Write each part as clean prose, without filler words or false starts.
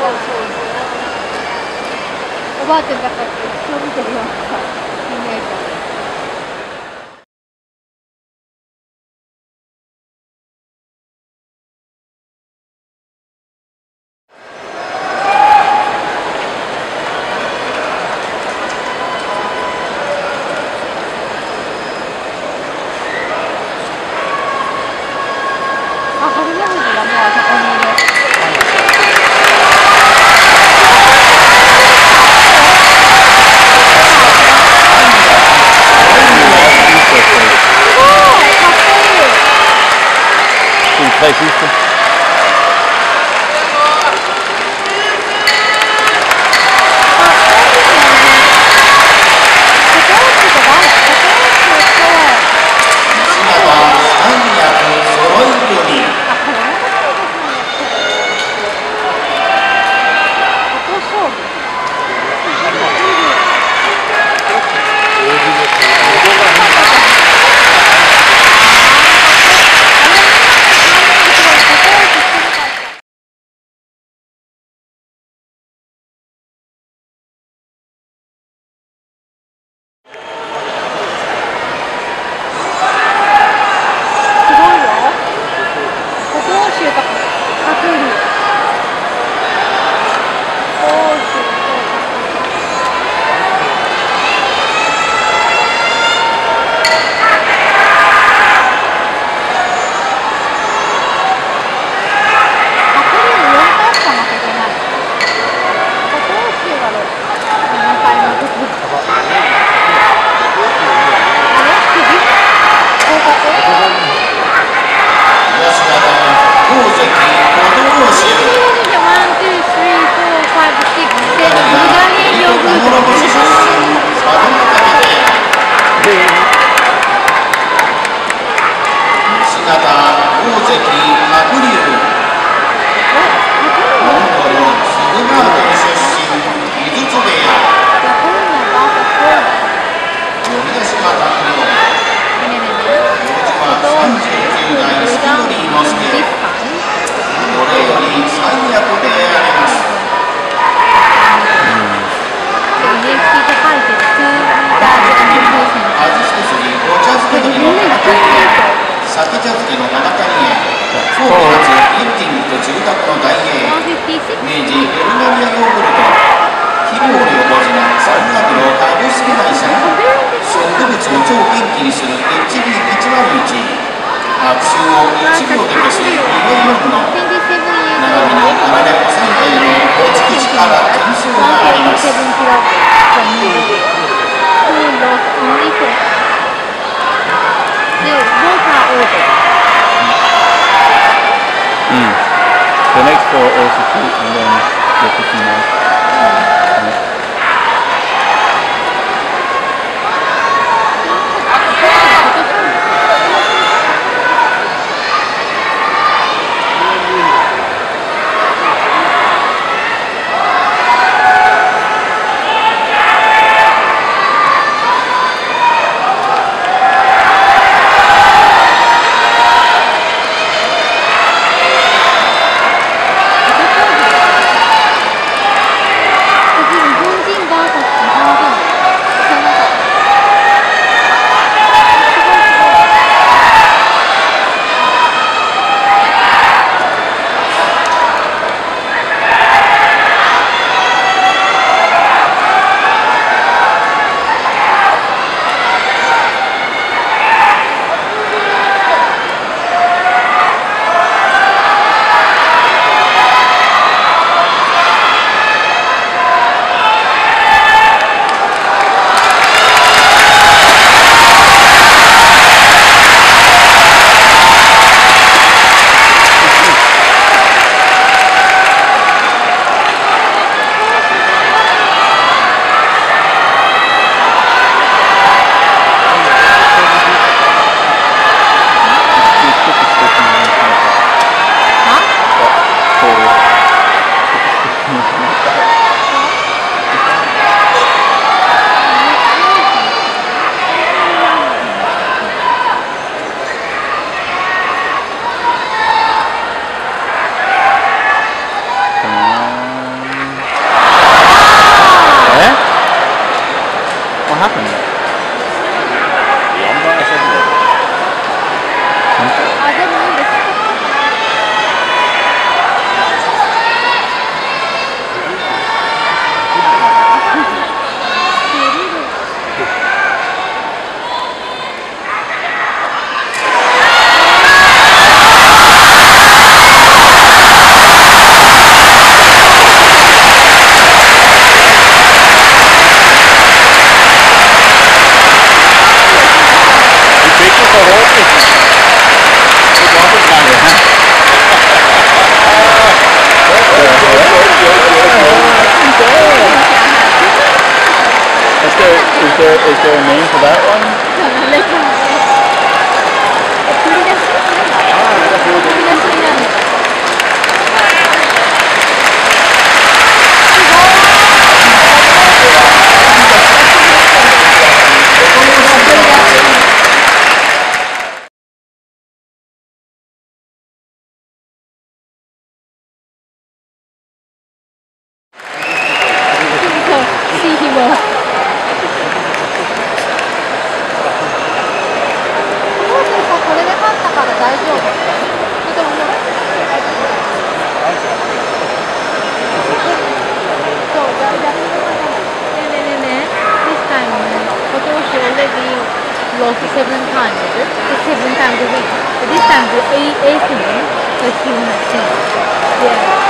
おばあちゃんだからって一生見てるようなさイメージ。あ、春の富士がもうあそこにいる。 Play Houston. The next four also shoot and then the 59. lost 7 times, is it? It's 7 times a week. But this time the eighth inning was given a chance. Yeah.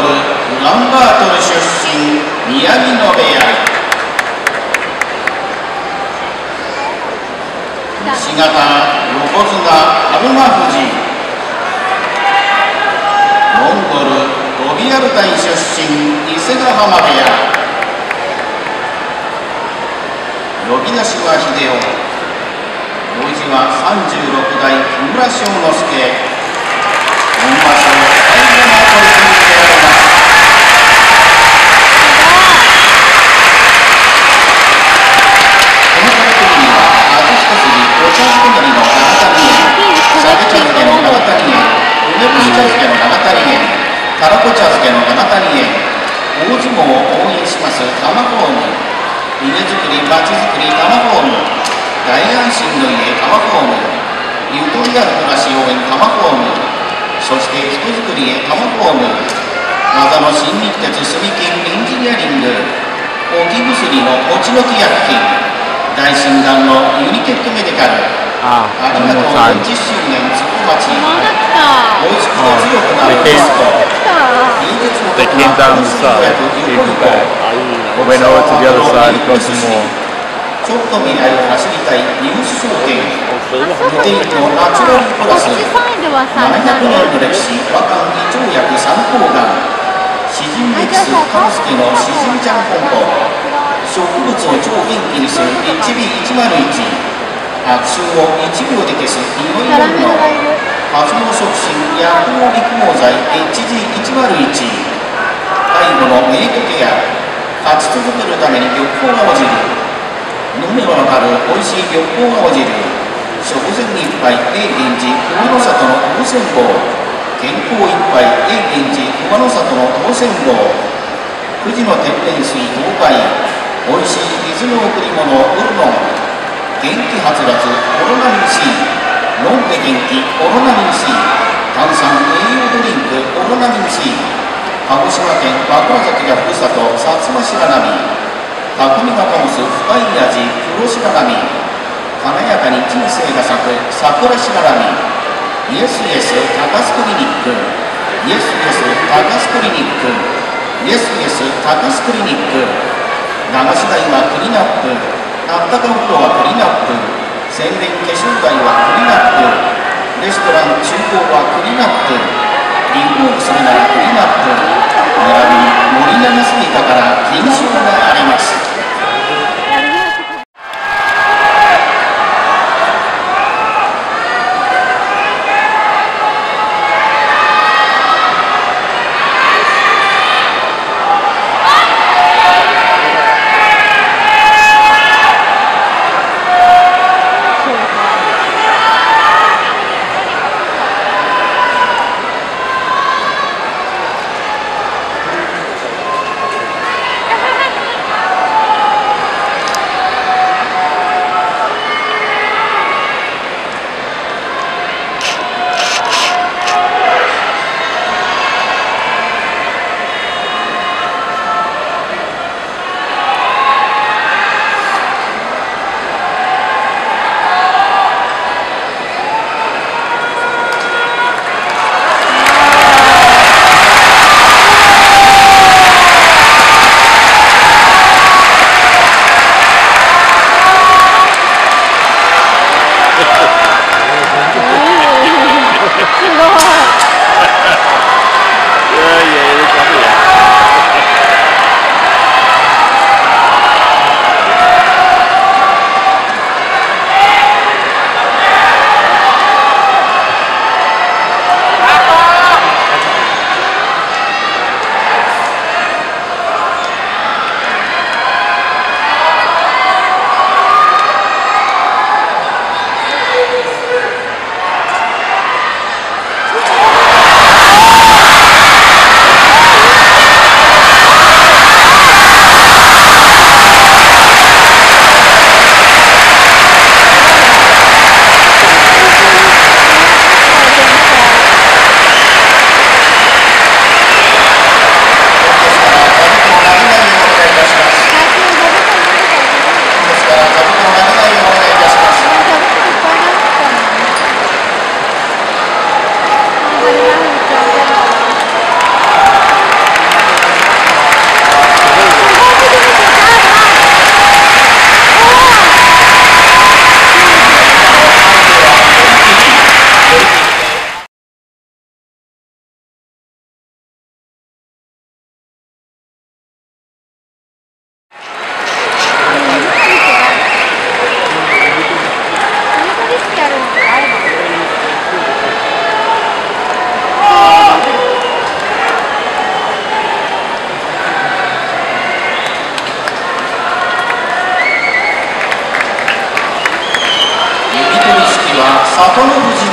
ウランバートル出身宮城野部屋。西方横綱春馬富士。モンゴルロビアルタイ出身伊勢ヶ浜部屋。呼び出しは秀夫。行司は36代木村庄之助。本場所最後の取り組みであります。この取組には秋下筋お茶漬けのりの長谷園、酒茶漬けの長谷園、梅干し茶漬けの長谷園、たらこ茶漬けの長谷園、大相撲を応援します玉ホーム、家づくりまちづくり玉ホーム、大安心の家玉ホーム、ゆとりある暮らし応援玉ホーム、そして人づくりへ玉ホーム、技の新日鉄住金エンジニアリング、置き薬の落ちのき薬品、大診断のユニケットメディカル、ありがとう40周年つくばち、おいしくて強くなるテスト、芸術のことな公式予約横彦、 went over to the other side across the mall. ちょっと未来を走りたいニュース証券、無添のナチュラルプラス、700年の歴史和漢胃腸薬三抗がん、詩人ミックスカンスケの詩人ちゃんコンボ、植物を超元気にする HB101、悪臭を1秒で消すいろいろの発毛促進薬用育毛剤 HG101、介護のメイクケア、勝ち続けるために緑黄青汁、飲めばわかるおいしい緑黄青汁、食前一杯 A 源氏熊野里の当選棒、健康一杯 A 源氏熊野里の当選棒、富士の天然水東海、おいしい水の贈り物ウルノン、元気はつらつオロナミン C、飲んで元気オロナミン C、炭酸栄養ドリンクオロナミン C、鹿児島県枕崎がふるさと薩摩白波、匠が醸す深い味黒白波、華やかに人生が咲く桜白波、イエスイエス高須クリニック、イエスイエス高須クリニック、イエスイエス高須クリニック、流し台はクリナップ、あったか風呂はクリナップ、洗練化粧台はクリナップ、レストラン厨房はクリナップ、リフォームするならクリナップ、並びに森永スイカから金賞があります。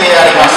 であります。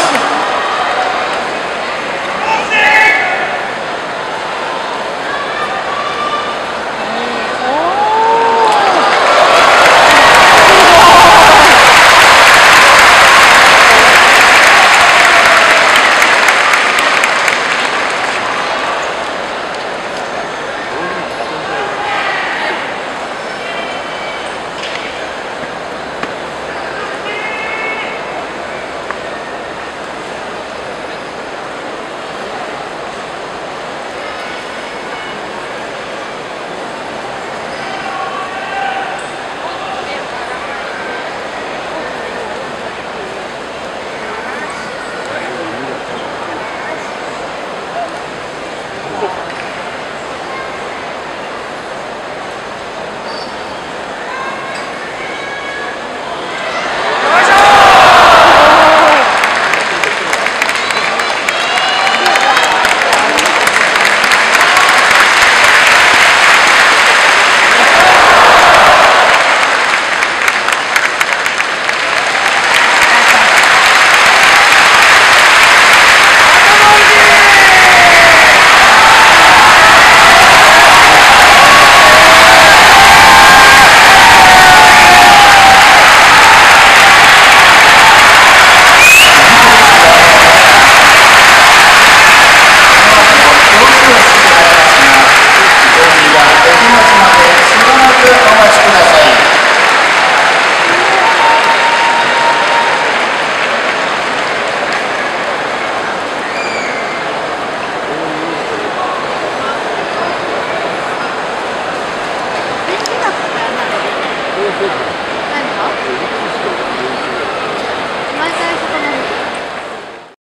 Thank you.